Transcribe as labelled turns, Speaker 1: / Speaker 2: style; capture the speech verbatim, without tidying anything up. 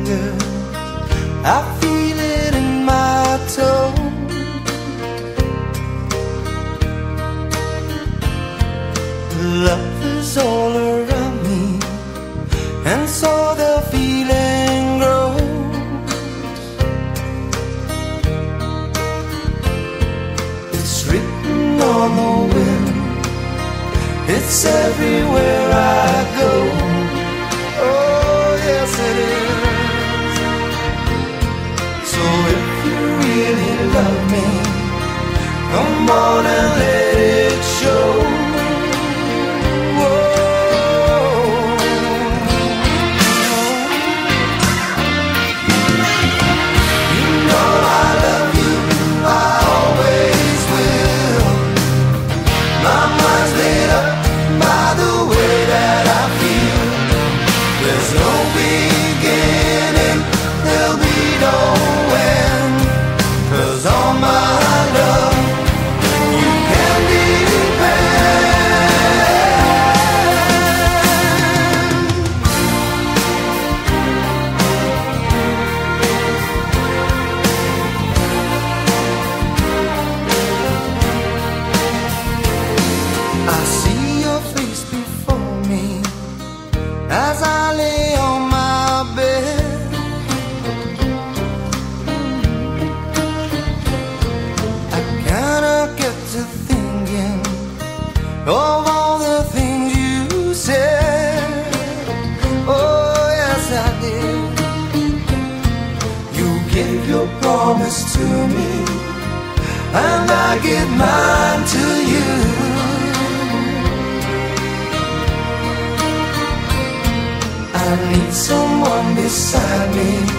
Speaker 1: fingers, I feel it in my toe. Love is all around me, and so the feeling grows. It's written on the wind, it's everywhere I go. Oh yes it is. So if you really love me, come on and let it show. As I lay on my bed, I kinda get to thinking of all the things you said. Oh yes I did. You gave your promise to me, and I give mine to you. I need someone beside me